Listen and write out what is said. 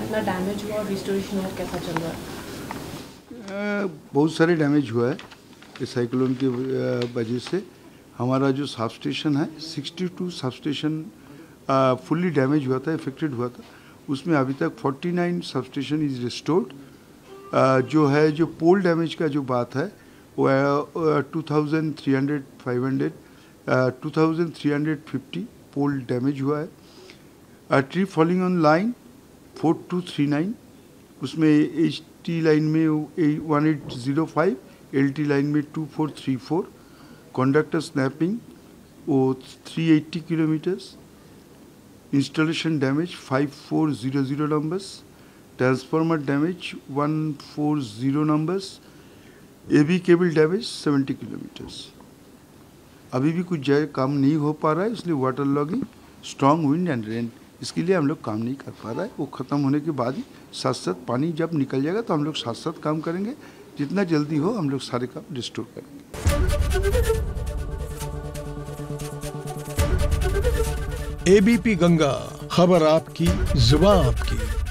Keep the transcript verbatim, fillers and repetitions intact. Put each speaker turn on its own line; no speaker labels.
कितना डैमेज हुआ और रिस्टोरेशन वर्क कैसा चल रहा है?
बहुत सारे डैमेज हुआ है इस साइक्लोन की वजह से। हमारा जो सब स्टेशन है बासठ सब स्टेशन फुल्ली डैमेज हुआ था, इफेक्टेड हुआ था। उसमें अभी तक उनचास सब स्टेशन इज रिस्टोर्ड। जो है जो पोल डैमेज का जो बात है वो है two thousand three hundred five hundred two thousand three hundred fifty pole damage हुआ है। Tree falling on line four two three nine, उसमें एच टी लाइन में one eight zero five, L T line में two four three four, conductor snapping वो three eighty kilometres, installation damage five four zero zero numbers, transformer damage one four zero numbers, AB cable damage seventy kilometres. अभी भी कुछ जगह काम नहीं हो पा रहा है, इसलिए water logging, strong wind and rain, इसके लिए हम लोग काम नहीं कर पा रहा है। वो ख़त्म होने के बाद ही साथ साथ पानी जब निकल जाएगा तो हम लोग साथ साथ काम करेंगे। जितना जल्दी हो हम लोग सारे काम रिस्टोर करेंगे।
एबीपी गंगा, खबर आपकी, जुबान आपकी।